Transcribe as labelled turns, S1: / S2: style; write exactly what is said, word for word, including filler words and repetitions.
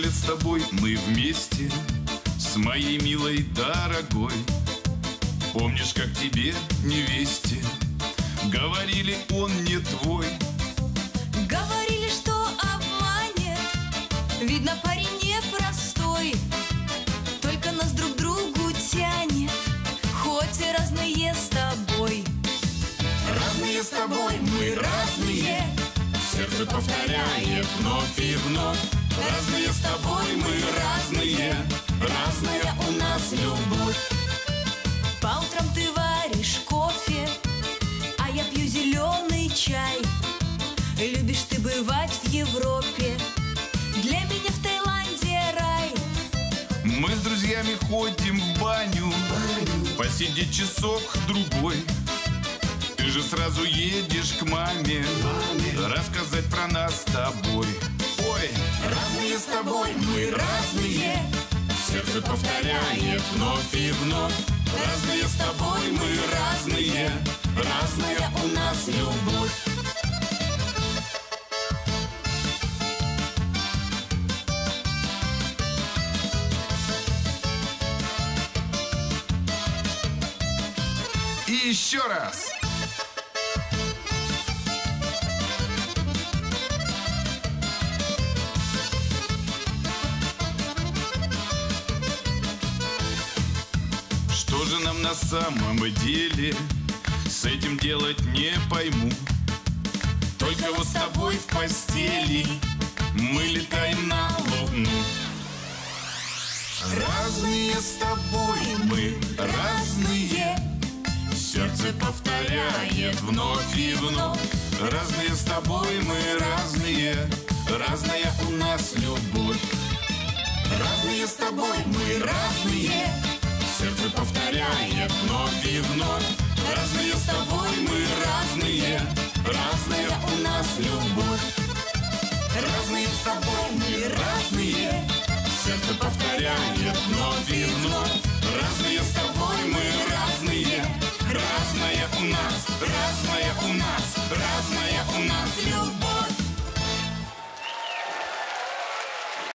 S1: лет с тобой мы вместе, с моей милой дорогой. Помнишь, как тебе, невесте, говорили, он не твой?
S2: Говорили, что обманет, видно, парень непростой. Только нас друг к другу тянет, хоть и разные с тобой.
S1: Разные с тобой, мы разные, сердце повторяет вновь и вновь. Разные с тобой, мы разные, разная у нас любовь.
S2: По утрам ты варишь кофе, а я пью зеленый чай. Любишь ты бывать в Европе, для меня в Таиланде рай.
S1: Мы с друзьями ходим в баню, посидеть часок-другой. Ты же сразу едешь к маме, рассказать про нас с тобой. Ой, разные с тобой, мы разные, сердце повторяет вновь и вновь. Разные с тобой, мы разные, разная у нас любовь. И еще раз. Что же нам на самом деле с этим делать, не пойму. Только вот с тобой в постели мы летаем на луну. Разные с тобой мы, разные, сердце повторяет вновь и вновь. Разные с тобой мы, разные, разная у нас любовь. Разные с тобой мы, разные, сердце повторяет вновь и вновь. Разные с тобой мы